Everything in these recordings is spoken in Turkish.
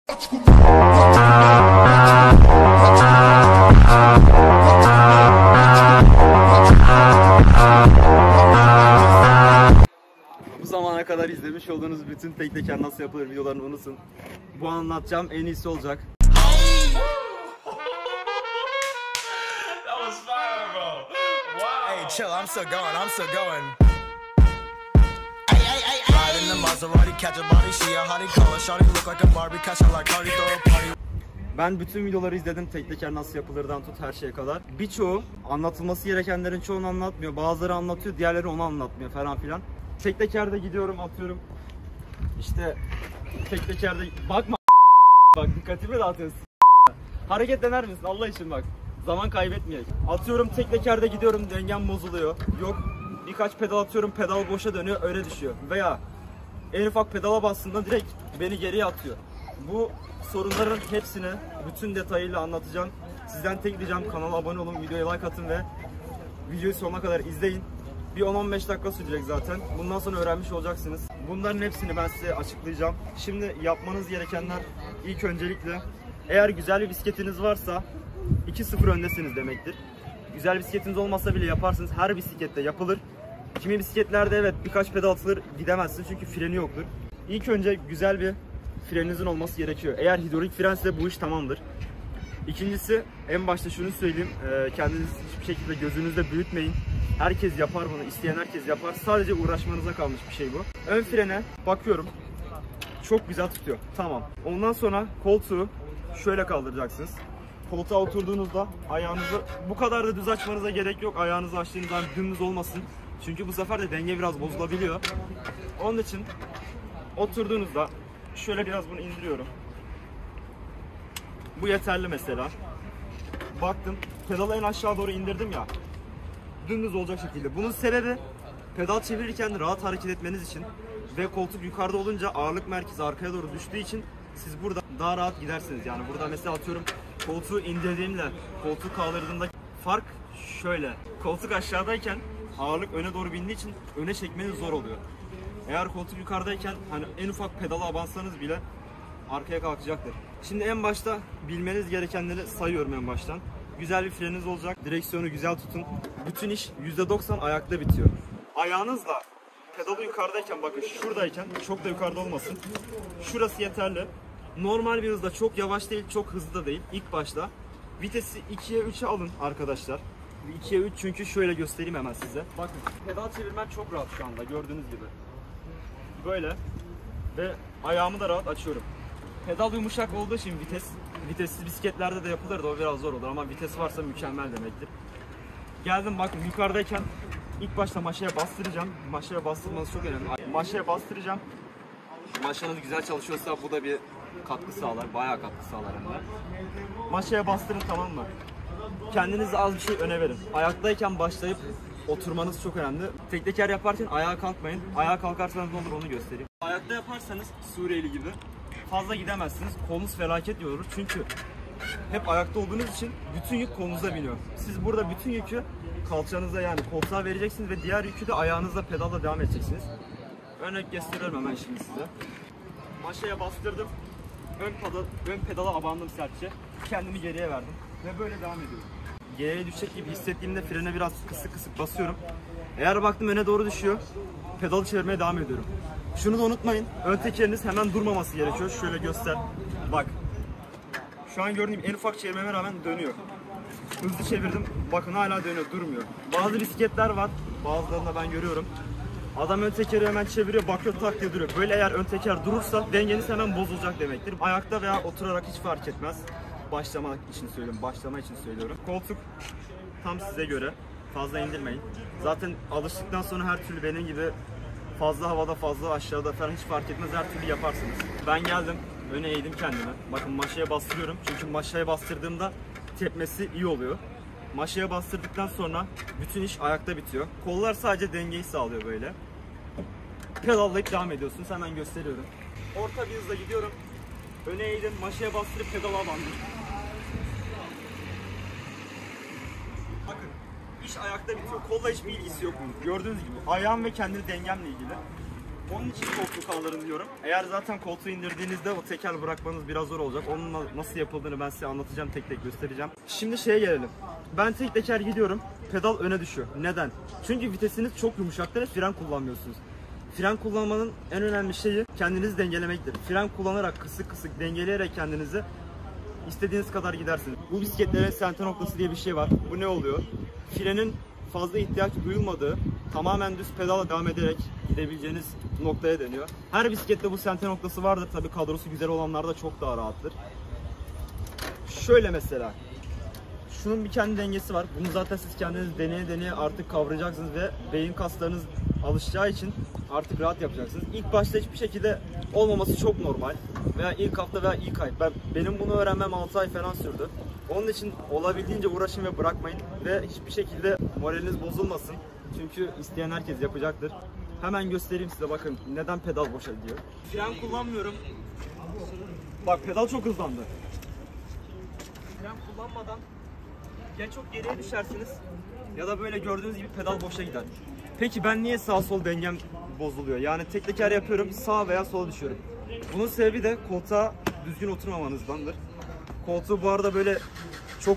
Bu zamana kadar izlemiş olduğunuz bütün tek teker nasıl yapılır videolarını unutun. Bu anlatacağım en iyisi olacak. Hey, chill, I'm still going. Ride in the Maserati, catch a body, she a hottie, call her shawty, look like a Barbie, catch her like Cardi, throw a party. Ben bütün videoları izledim, tek teker nasıl yapılırdan tut her şeye kadar. Birçoğu anlatılması gerekenlerin çoğunu anlatmıyor. Bazıları anlatıyor, diğerleri onu anlatmıyor falan filan. Tek tekerde gidiyorum, atıyorum. İşte tek tekerde bakma bak dikkatimi dağıtıyorsun. Hareket dener misin Allah için bak. Zaman kaybetmeyek. Atıyorum tek tekerde gidiyorum, dengem bozuluyor. Yok birkaç pedal atıyorum, pedal boşa dönüyor, öne düşüyor. Veya en ufak pedala bastığında direkt beni geriye atıyor. Bu sorunların hepsini bütün detayıyla anlatacağım. Sizden tek diyeceğim, kanala abone olun, videoya like atın ve videoyu sonuna kadar izleyin. Bir 10-15 dakika sürecek zaten. Bundan sonra öğrenmiş olacaksınız. Bunların hepsini ben size açıklayacağım. Şimdi yapmanız gerekenler ilk öncelikle eğer güzel bir bisikletiniz varsa 2-0 öndesiniz demektir. Güzel bisikletiniz olmasa bile yaparsınız. Her bisiklette yapılır. Kimi bisikletlerde evet birkaç pedal atılır, gidemezsin çünkü freni yoktur. İlk önce güzel bir freninizin olması gerekiyor. Eğer hidrolik frense bu iş tamamdır. İkincisi, en başta şunu söyleyeyim, kendinizi hiçbir şekilde gözünüzde büyütmeyin. Herkes yapar bunu, isteyen herkes yapar. Sadece uğraşmanıza kalmış bir şey bu. Ön frene bakıyorum, çok güzel tutuyor. Tamam. Ondan sonra koltuğu şöyle kaldıracaksınız. Koltuğa oturduğunuzda ayağınızı bu kadar da düz açmanıza gerek yok. Ayağınızı açtığınızda dümdüz olmasın. Çünkü bu sefer de denge biraz bozulabiliyor. Onun için oturduğunuzda şöyle biraz bunu indiriyorum. Bu yeterli mesela. Baktım pedalı en aşağı doğru indirdim ya. Dümdüz olacak şekilde. Bunun sebebi pedal çevirirken rahat hareket etmeniz için ve koltuk yukarıda olunca ağırlık merkezi arkaya doğru düştüğü için siz burada daha rahat gidersiniz. Yani burada mesela atıyorum koltuğu indirdiğimle koltuğu kaldırdığımda fark şöyle. Koltuk aşağıdayken ağırlık öne doğru bindiği için öne çekmeniz zor oluyor. Eğer koltuk yukarıdayken hani en ufak pedala abansanız bile arkaya kalkacaktır. Şimdi en başta bilmeniz gerekenleri sayıyorum en baştan. Güzel bir freniniz olacak. Direksiyonu güzel tutun. Bütün iş %90 ayakta bitiyor. Ayağınızla pedalı yukarıdayken bakın şuradayken çok da yukarıda olmasın. Şurası yeterli. Normal bir hızda çok yavaş değil, çok hızlı da değil. İlk başta vitesi 2'ye 3'e alın arkadaşlar. 2'ye 3 çünkü şöyle göstereyim hemen size. Bakın pedal çevirmen çok rahat şu anda gördüğünüz gibi. Böyle ve ayağımı da rahat açıyorum. Pedal yumuşak olduğu için vitessiz bisikletlerde de yapılır da o biraz zor olur ama vites varsa mükemmel demektir. Geldim bakın yukarıdayken ilk başta maşaya bastıracağım. Maşaya bastırmanız çok önemli. Maşaya bastıracağım. Maşanız güzel çalışıyorsa bu da bir katkı sağlar. Bayağı katkı sağlar hem de. Maşaya bastırın, tamam mı? Kendinize az bir şey öne verin. Ayaktayken başlayıp oturmanız çok önemli. Tek teker yaparken ayağa kalkmayın. Ayağa kalkarsanız ne olur onu göstereyim. Ayakta yaparsanız Suriyeli gibi fazla gidemezsiniz. Kolunuz felaket yorulur. Çünkü hep ayakta olduğunuz için bütün yük kolunuza biniyor. Siz burada bütün yükü kalçanıza yani koltuğa vereceksiniz ve diğer yükü de ayağınızla pedalla devam edeceksiniz. Örnek gösteriyorum hemen şimdi size. Maşaya bastırdım. Ön pedala abandım sertçe. Kendimi geriye verdim. Ve böyle devam ediyorum. Geriye düşecek gibi hissettiğimde frene biraz kısık basıyorum. Eğer baktım öne doğru düşüyor, pedalı çevirmeye devam ediyorum. Şunu da unutmayın, ön tekeriniz hemen durmaması gerekiyor. Şöyle göster. Bak. Şu an gördüğüm en ufak çevirmeme rağmen dönüyor. Hızlı çevirdim. Bakın hala dönüyor, durmuyor. Bazı bisikletler var. Bazılarında ben görüyorum. Adam ön tekeri hemen çeviriyor, bakıyor tak diye duruyor. Böyle eğer ön teker durursa dengeniz hemen bozulacak demektir. Ayakta veya oturarak hiç fark etmez. Başlama için söylüyorum. Koltuk tam size göre. Fazla indirmeyin. Zaten alıştıktan sonra her türlü benim gibi fazla havada, fazla aşağıda falan hiç fark etmez, her türlü yaparsınız. Ben geldim, öne eğdim kendimi. Bakın maşaya bastırıyorum. Çünkü maşaya bastırdığımda tepmesi iyi oluyor. Maşaya bastırdıktan sonra bütün iş ayakta bitiyor. Kollar sadece dengeyi sağlıyor böyle. Pedallayıp devam ediyorsunuz. Hemen gösteriyorum. Orta bir hızla gidiyorum. Öne eğdim, maşaya bastırıp pedala bandım. Bakın, iş ayakta bitiyor. Kolla hiçbir ilgisi yok bunun. Gördüğünüz gibi ayağım ve kendi dengemle ilgili. Onun için koltuğu kaldırın diyorum. Eğer zaten koltuğu indirdiğinizde o teker bırakmanız biraz zor olacak. Onun nasıl yapıldığını ben size anlatacağım, tek tek göstereceğim. Şimdi şeye gelelim. Ben tek teker gidiyorum, pedal öne düşüyor. Neden? Çünkü vitesiniz çok yumuşaktır ve fren kullanmıyorsunuz. Fren kullanmanın en önemli şeyi kendinizi dengelemektir. Fren kullanarak kısık kısık dengeleyerek kendinizi istediğiniz kadar gidersiniz. Bu bisikletlerin sente noktası diye bir şey var. Bu ne oluyor? Frenin fazla ihtiyaç duyulmadığı, tamamen düz pedala devam ederek gidebileceğiniz noktaya deniyor. Her bisiklette bu sente noktası vardır. Tabii kadrosu güzel olanlarda çok daha rahattır. Şöyle mesela. Şunun bir kendi dengesi var. Bunu zaten siz kendiniz deneye deneye artık kavrayacaksınız ve beyin kaslarınız alışacağı için artık rahat yapacaksınız. İlk başta hiçbir şekilde olmaması çok normal. Veya ilk hafta veya ilk ay. Benim bunu öğrenmem 6 ay falan sürdü. Onun için olabildiğince uğraşın ve bırakmayın. Ve hiçbir şekilde moraliniz bozulmasın. Çünkü isteyen herkes yapacaktır. Hemen göstereyim size, bakın neden pedal boşa gidiyor. Fren kullanmıyorum. Bak pedal çok hızlandı. Fren kullanmadan ya çok geriye düşersiniz ya da böyle gördüğünüz gibi pedal boşa gider. Peki ben niye sağ sol dengem bozuluyor? Yani tek teker yapıyorum, sağ veya sola düşüyorum. Bunun sebebi de koltuğa düzgün oturmamanızdandır. Koltuğu bu arada böyle çok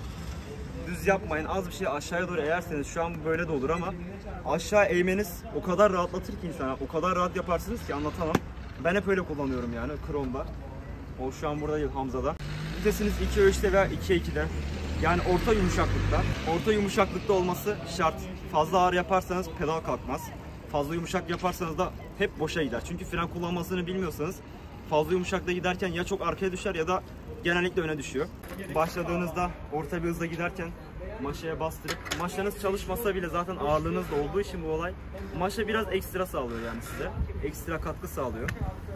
düz yapmayın. Az bir şey aşağıya doğru eğerseniz, şu an böyle de olur ama aşağı eğmeniz o kadar rahatlatır ki insana. O kadar rahat yaparsınız ki anlatamam. Ben hep öyle kullanıyorum yani Chrome'da. O şu an burada değil, Hamza'da. Vitesiniz 2.3'te veya 2.2'de. Yani orta yumuşaklıkta. Orta yumuşaklıkta olması şart. Fazla ağır yaparsanız pedal kalkmaz. Fazla yumuşak yaparsanız da hep boşa gider. Çünkü fren kullanmasını bilmiyorsanız fazla yumuşakta giderken ya çok arkaya düşer ya da genellikle öne düşüyor. Başladığınızda orta bir hızla giderken maşaya bastırıp, maşanız çalışmasa bile zaten ağırlığınız da olduğu için bu olay, maşa biraz ekstra sağlıyor yani size. Ekstra katkı sağlıyor.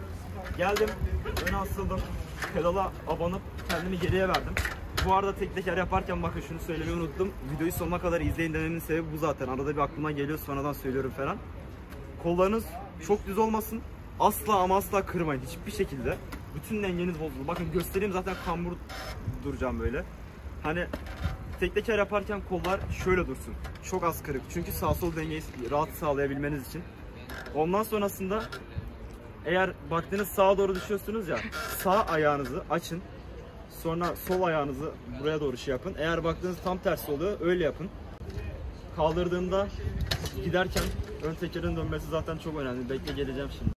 Geldim, öne asıldım, pedala abanıp kendimi geriye verdim. Bu arada tek teker yaparken bakın şunu söylemeyi unuttum. Videoyu sonuna kadar izleyin dememin sebebi bu zaten. Arada bir aklıma geliyor, sonradan söylüyorum falan. Kollarınız çok düz olmasın. Asla ama asla kırmayın hiçbir şekilde. Bütün dengeniz bozulur. Bakın göstereyim, zaten kambur duracağım böyle. Hani tek teker yaparken kollar şöyle dursun. Çok az kırık. Çünkü sağ sol dengeyi rahat sağlayabilmeniz için. Ondan sonrasında eğer baktığınız sağa doğru düşüyorsunuz ya, sağ ayağınızı açın. Sonra sol ayağınızı buraya doğru şey yapın. Eğer baktığınız tam tersi oluyor, öyle yapın. Kaldırdığında giderken ön tekerin dönmesi zaten çok önemli. Bekle, geleceğim şimdi.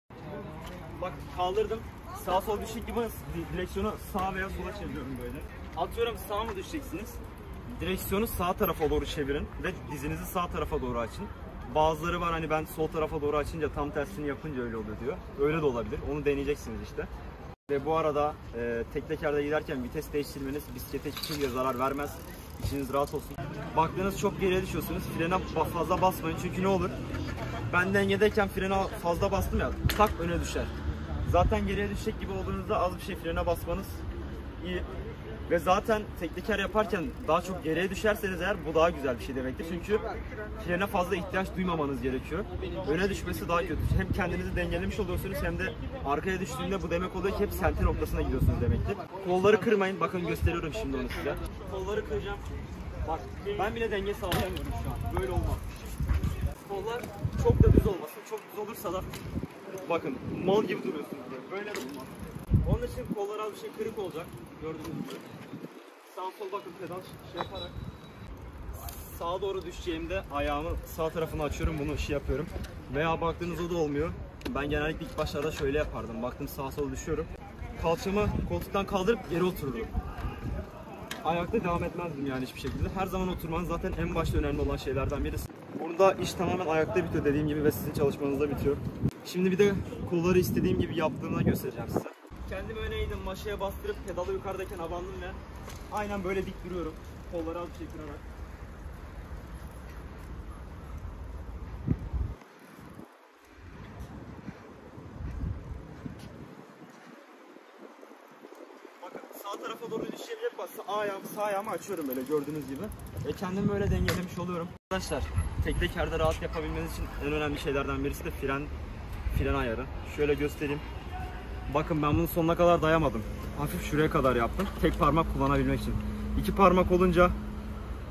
Bak kaldırdım. Sağ sol düşecek gibi direksiyonu sağa veya sola çeviriyorum böyle. Atıyorum sağa mı düşeceksiniz? Direksiyonu sağ tarafa doğru çevirin ve dizinizi sağ tarafa doğru açın. Bazıları var hani ben sol tarafa doğru açınca tam tersini yapınca öyle oluyor diyor. Öyle de olabilir. Onu deneyeceksiniz işte. Ve bu arada tek tekerde giderken vites değiştirmeniz bisiklete hiçbir zarar vermez. İçiniz rahat olsun. Baktığınız çok geriye düşüyorsunuz. Frene fazla basmayın çünkü ne olur? Ben dengedeyken frene fazla bastım ya, tak öne düşer. Zaten geriye düşecek gibi olduğunuzda az bir şey frene basmanız iyi. Ve zaten tek teker yaparken daha çok geriye düşerseniz eğer bu daha güzel bir şey demektir. Çünkü frene fazla ihtiyaç duymamanız gerekiyor. Öne düşmesi daha kötü. Hem kendinizi dengelemiş oluyorsunuz hem de arkaya düştüğünde bu demek oluyor ki hep sente noktasına gidiyorsunuz demektir. Kolları kırmayın. Bakın gösteriyorum şimdi onu size. Kolları kıracağım. Bak ben bile denge sağlayamıyorum şu an. Böyle olmaz. Kollar çok da düz olmasın. Çok düz olursa da bakın mal gibi duruyorsunuz. Böyle de olmaz. Onun için kollar az bir şey kırık olacak. Gördüğünüz gibi. Sağ sol bakın pedal şey yaparak sağa doğru düşeceğimde ayağımı sağ tarafına açıyorum, bunu şey yapıyorum. Veya baktığınız o da olmuyor. Ben genellikle ilk başlarda şöyle yapardım. Baktım sağa sola düşüyorum. Kalçamı koltuktan kaldırıp geri otururdum. Ayakta devam etmezdim yani hiçbir şekilde. Her zaman oturmanız zaten en başta önemli olan şeylerden birisi. Burada iş tamamen ayakta bitiyor dediğim gibi ve sizin çalışmanızda bitiyor. Şimdi bir de kolları istediğim gibi yaptığımda göstereceğim size. Kendimi öne eğdim, maşaya bastırıp pedalı yukarıdayken abandım ve aynen böyle dik duruyorum. Kolları az bir şey kırarak. Bakın sağ tarafa doğru düşebilir, sağ ayağımı açıyorum böyle gördüğünüz gibi. Ve kendimi böyle dengelemiş oluyorum. Arkadaşlar tek tekerde rahat yapabilmeniz için en önemli şeylerden birisi de fren ayarı. Şöyle göstereyim. Bakın ben bunu sonuna kadar dayamadım. Hafif şuraya kadar yaptım. Tek parmak kullanabilmek için. İki parmak olunca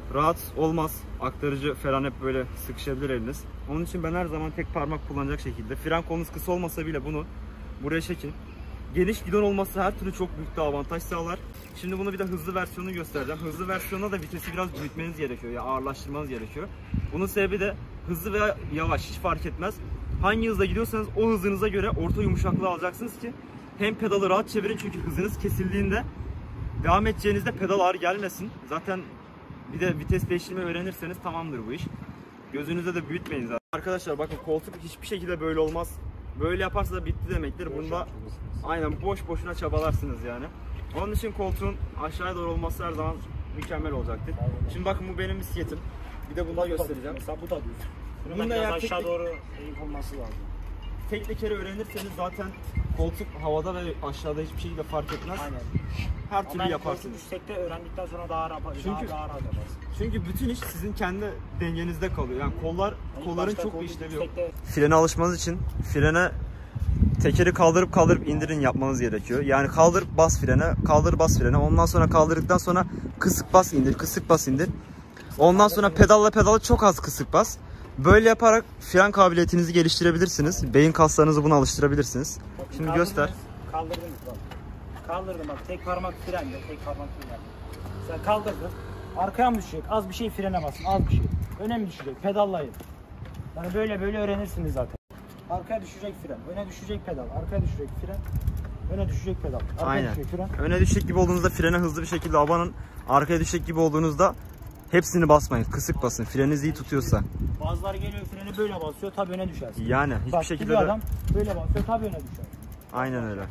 rahat olmaz. Aktarıcı falan hep böyle sıkışabilir eliniz. Onun için ben her zaman tek parmak kullanacak şekilde. Fren kolunuz kısa olmasa bile bunu buraya çekin. Geniş gidon olması her türlü çok büyük bir avantaj sağlar. Şimdi bunu bir de hızlı versiyonunu göstereceğim. Hızlı versiyonda da vitesi biraz büyütmeniz gerekiyor. Ya ağırlaştırmanız gerekiyor. Bunun sebebi de hızlı veya yavaş hiç fark etmez. Hangi hızla gidiyorsanız o hızınıza göre orta yumuşaklığı alacaksınız ki hem pedalı rahat çevirin, çünkü hızınız kesildiğinde devam edeceğinizde pedal ağır gelmesin. Zaten bir de vites değiştirmeyi öğrenirseniz tamamdır bu iş. Gözünüzde de büyütmeyin zaten. Arkadaşlar bakın, koltuk hiçbir şekilde böyle olmaz. Böyle yaparsa da bitti demektir. Bunda aynen boş boşuna çabalarsınız yani. Onun için koltuğun aşağıya doğru olması her zaman mükemmel olacaktır. Şimdi bakın, bu benim bisikletim. Bir de bunu da göstereceğim. Mesela bu da düz. Bunda Biraz eğer aşağı doğru eğik olması lazım. tek tekeri öğrenirseniz zaten koltuk havada ve aşağıda hiçbir şekilde fark etmez. Aynen. Her türlü Ama yaparsınız. yüksekte öğrendikten sonra daha rahat Çünkü- daha rahat yaparsın. Çünkü bütün iş sizin kendi dengenizde kalıyor. Yani kolların İlk çok başta bir işlevi yok. yüksekte- Frene alışmanız için frene tekeri kaldırıp indirin yapmanız gerekiyor. Yani kaldır bas frene, kaldır bas frene. Ondan sonra kaldırdıktan sonra kısık bas indir, kısık bas indir. Ondan sonra pedalı çok az kısık bas. Böyle yaparak fren kabiliyetinizi geliştirebilirsiniz. Beyin kaslarınızı buna alıştırabilirsiniz. Şimdi Kaldırdınız, göster. Kaldırdınız bak. Kaldırdım bak, tek parmak frende, tek parmak frende. Sen kaldırdın. Arkaya mı düşecek? Az bir şey frene basın, az bir şey. Öne mi düşecek? Pedallayın. Yani böyle öğrenirsiniz zaten. Arkaya düşecek fren, öne düşecek pedal, arkaya düşecek fren, öne düşecek pedal, arkaya Aynen. düşecek fren. Öne düşecek gibi olduğunuzda frene hızlı bir şekilde abanın. Arkaya düşecek gibi olduğunuzda hepsini basmayın. Kısık basın. Freniniz iyi tutuyorsa. Bazıları geliyor freni böyle basıyor, tabii öne düşersin. Yani hiçbir Bak, şekilde gidiyor de... adam böyle basıyor, tabii öne düşer. Aynen öyle.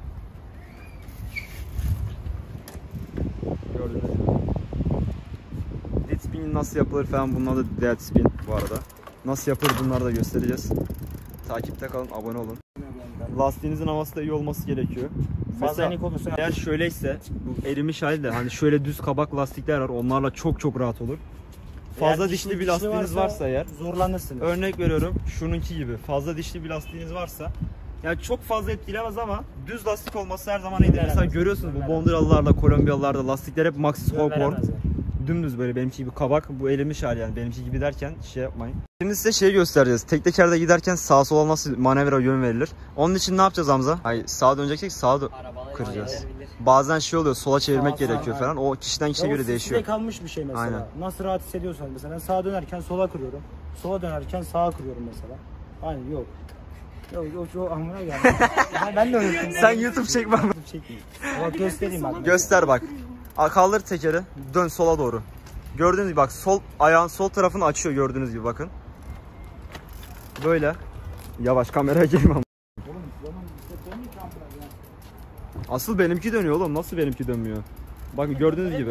Gördüğünüz gibi. Dead spin nasıl yapılır falan, bunun adı dead spin bu arada. Nasıl yapılır bunları da göstereceğiz. Takipte kalın, abone olun. Lastiğinizin havası da iyi olması gerekiyor. Fazla enik olursa Eğer şöyleyse, bu erimiş halde hani şöyle düz kabak lastikler var, onlarla çok rahat olur. Fazla eğer dişli bir lastiğiniz varsa eğer, zorlanırsınız. örnek veriyorum şununki gibi fazla dişli bir lastiğiniz varsa, yani çok fazla etkilemez ama düz lastik olması her zaman iyidir. Mesela Veremez. görüyorsunuz bu Veremez. Bonduralılarda, Kolombiyalılarda lastikler hep Maxxis Scorpion. Veremezler. Dümdüz böyle benimki gibi kabak, bu erimiş hali yani, benimki gibi derken şey yapmayın. Şimdi size şeyi göstereceğiz. Tek tekerde giderken sağa sola nasıl manevra yön verilir. Onun için ne yapacağız Hamza? Hayır, sağa döneceksek sağa kıracağız. Bazen şey oluyor, sola çevirmek Sağa, gerekiyor sağa, falan. O kişiden kişiye göre değişiyor. Size kalmış bir şey mesela. Aynen. Nasıl rahat hissediyorsan mesela, ben sağa dönerken sola kırıyorum. Sola dönerken sağa kırıyorum mesela. Aynen, yok. Yok o amına geldi. Ben de öyle. Sen YouTube çekmem. YouTube çekmeyeyim. Bak göstereyim bak. Göster bak. Kaldır tekeri, dön sola doğru. Gördüğünüz gibi bak, sol ayağın sol tarafını açıyor, gördüğünüz gibi bakın. Böyle. Yavaş, kameraya girmem. Oğlum bisiklet dönmüyor ki amına ya. Asıl benimki dönüyor oğlum. Nasıl benimki dönmüyor? Bakın gördüğünüz gibi.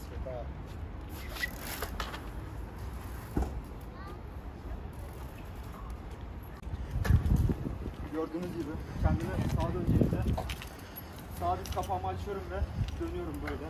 Gördüğünüz gibi kendime sağa döneceğimde sağ diz kapağımı açıyorum ve dönüyorum böyle.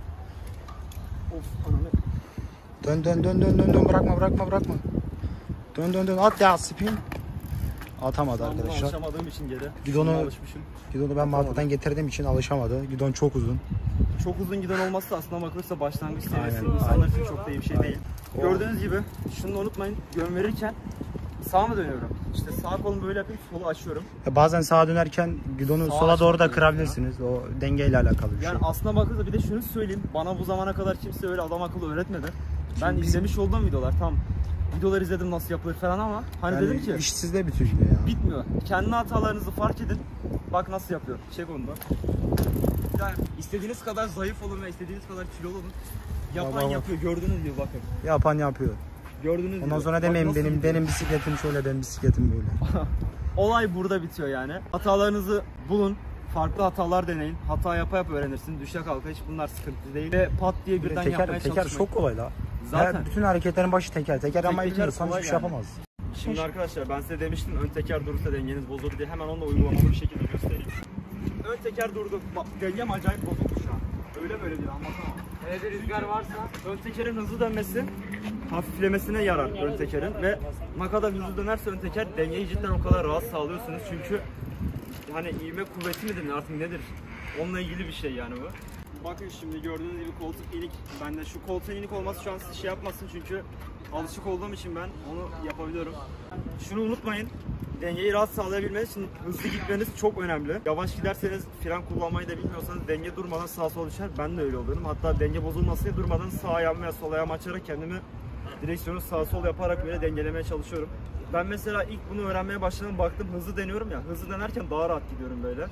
Of ananı. Dön bırakma. Dön at ya, spin. Atamadı Ben buna arkadaşlar. alışamadığım için geri. Gidonu- Buna alışmışım. Gidonu ben marketten getirdiğim için alışamadı. Gidon çok uzun. Çok uzun giden olması da aslında bakılırsa başlangıç seviyesi. Aynen, İnsanlar için çok da iyi bir şey aynen. değil. Gördüğünüz gibi şunu da unutmayın, yön verirken sağa mı dönüyorum? İşte sağ kolumu böyle yapayım, solu açıyorum. Bazen sağa dönerken gidonu Sağa sola doğru da açmak kırabilirsiniz. O dengeyle alakalı bir şey. Yani aslına bakılırsa bir de şunu söyleyeyim. Bana bu zamana kadar kimse öyle adam akıllı öğretmedi. Ben izlemiş olduğum videolar, tam videolar izledim nasıl yapılır falan ama hani Yani dedim ki iş sizde bitiyor yine ya. bitmiyor. Kendi hatalarınızı fark edin. Bak nasıl yapıyor. Çek onu da. Yani istediğiniz kadar zayıf olun ve istediğiniz kadar kilolu olun. Yapan Bak. yapıyor. Gördüğünüz gibi bakın. Yapan yapıyor. Gördüğünüz gibi. Ondan sonra Bak demeyin nasıl gidiyor. benim bisikletim şöyle, benim bisikletim böyle. Olay burada bitiyor yani. Hatalarınızı bulun. Farklı hatalar deneyin. Hata yapa öğrenirsin. Düşe kalka, hiç bunlar sıkıntı değil. Ve pat diye birden yapmaya Teker çalışmayın. çok kolay la. Zaten. Bütün hareketlerin başı teker. Teker ama teker bilmiyorsan kolay hiçbir şey yani. yapamaz. Şimdi arkadaşlar ben size demiştim ön teker durursa dengeniz bozulur diye, hemen onu da uygulamalı bir şekilde göstereyim. Ön teker durdu. Bak dengem acayip bozuldu şu an. Öyle böyle değil, anlatamam. Hele de rüzgar varsa ön tekerin hızlı dönmesi hafiflemesine yarar ön tekerin ve ne kadar hızlı dönerse ön teker dengeyi cidden o kadar rahat sağlıyorsunuz çünkü hani ivme kuvveti midir artık nedir? Onunla ilgili bir şey yani bu. Bakın şimdi gördüğünüz gibi koltuk inik. Ben de şu koltuğun inik olması şu an sizi şey yapmasın çünkü alışık olduğum için ben onu yapabiliyorum. Şunu unutmayın. Dengeyi rahat sağlayabilmeniz için hızlı gitmeniz çok önemli. Yavaş giderseniz fren kullanmayı da bilmiyorsanız denge durmadan sağa sola düşer. Ben de öyle oluyorum. Hatta denge bozulmasın diye durmadan sağ ayağımı veya sol ayağımı açarak kendimi direksiyonu sağa sol yaparak böyle dengelemeye çalışıyorum. Ben mesela ilk bunu öğrenmeye başladım, baktım hızlı deniyorum ya. Hızlı denerken daha rahat gidiyorum böyle.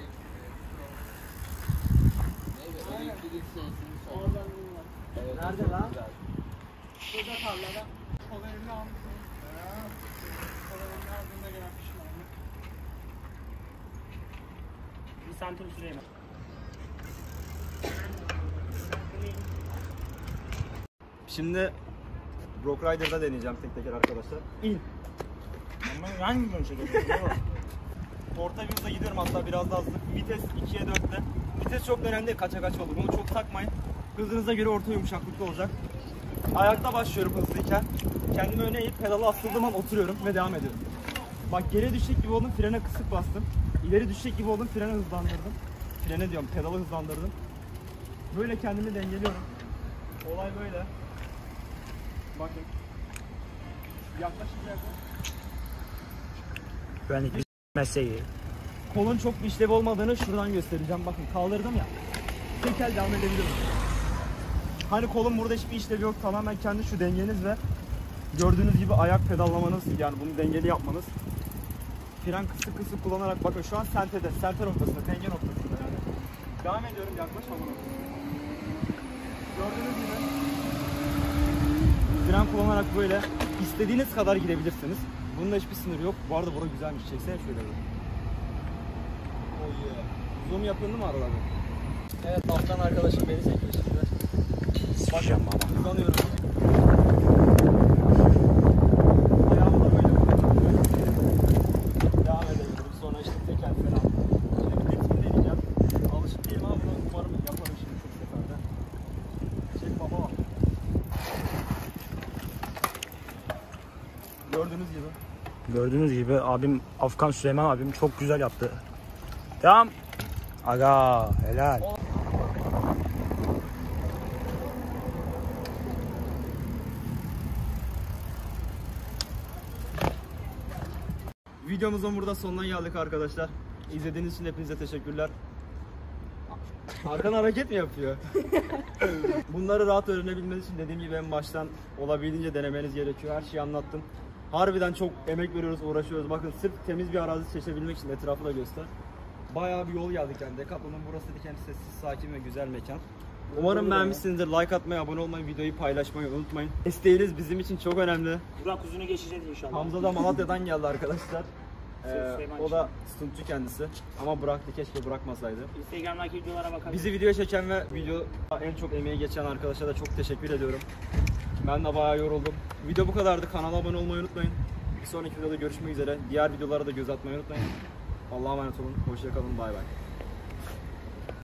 Nerede lan? Burada tarlada. Sol elini almışsın. Sol elini aldığında gelen pişmanlık. Bir santim süreyim. Şimdi Rock Rider'da deneyeceğim tek teker arkadaşlar. İn. Ama hangi gün çekiyorsun? Orta bir hızla gidiyorum, hatta biraz daha hızlı. Vites 2'ye 4'te. Vites çok önemli değil, kaça kaç olur. Bunu çok takmayın. Hızınıza göre orta yumuşaklıkta olacak. Ayakta başlıyorum hızlıyken. Kendimi öne eğip pedala asıldığım an oturuyorum ve devam ediyorum. Bak geri düşecek gibi oldum, frene kısık bastım. İleri düşecek gibi oldum, freni hızlandırdım. Frene diyorum, pedalı hızlandırdım. Böyle kendimi dengeliyorum. Olay böyle. Bakın. Yaklaşık yerde. Güvenlik mesleği. Kolun çok bir işlevi olmadığını şuradan göstereceğim. Bakın kaldırdım ya. Tek el devam edebiliyorum. Hani kolun burada hiçbir işlevi yok. Tamamen kendi şu dengeniz ve gördüğünüz gibi ayak pedallamanız, yani bunu dengeli yapmanız. Fren kısık kısık kullanarak, bakın şu an sente noktasında, denge noktasında yani. Devam ediyorum, yaklaşmam. Gördüğünüz gibi fren kullanarak böyle istediğiniz kadar gidebilirsiniz. Bunun da hiçbir sınırı yok. Bu arada bura güzelmiş. Çeksene şöyle bir. Zoom yapıldı mı aralarda? Evet, alttan arkadaşım beni çekiyor şimdi. Sıkacağım baba. Hızlanıyorum. Ayağımı da böyle bırakıyorum. Devam edebilirim. Sonra işte teker falan. Şimdi bir ritmi deneyeceğim. Alışık değilim ama bunu umarım yaparım şimdi tek seferde. Çek baba. Gördüğünüz gibi. Gördüğünüz gibi abim Afgan Süleyman abim çok güzel yaptı. Devam. Aga helal. Videomuzun burada sonuna geldik arkadaşlar. İzlediğiniz için hepinize teşekkürler. Hakan hareket mi yapıyor? Bunları rahat öğrenebilmeniz için dediğim gibi en baştan olabildiğince denemeniz gerekiyor. Her şeyi anlattım. Harbiden çok emek veriyoruz, uğraşıyoruz. Bakın sırf temiz bir arazi seçebilmek için etrafı da göster. Bayağı bir yol geldik yani. Decathlon'un burası diken sessiz, sakin ve güzel mekan. Umarım beğenmişsinizdir. Like atmayı, abone olmayı, videoyu paylaşmayı unutmayın. Desteğiniz bizim için çok önemli. Burak uzunu geçeceğiz inşallah. Hamza da Malatya'dan geldi arkadaşlar. Süleyman O da stuntçu kendisi ama bıraktı, keşke bırakmasaydı. Instagram'daki videolara bakalım. Bizi videoya çeken ve video en çok emeği geçen arkadaşa da çok teşekkür ediyorum. Ben de bayağı yoruldum. Video bu kadardı. Kanala abone olmayı unutmayın. Bir sonraki videoda görüşmek üzere. Diğer videolara da göz atmayı unutmayın. Allah'a emanet olun. Hoşça kalın. Bay bay.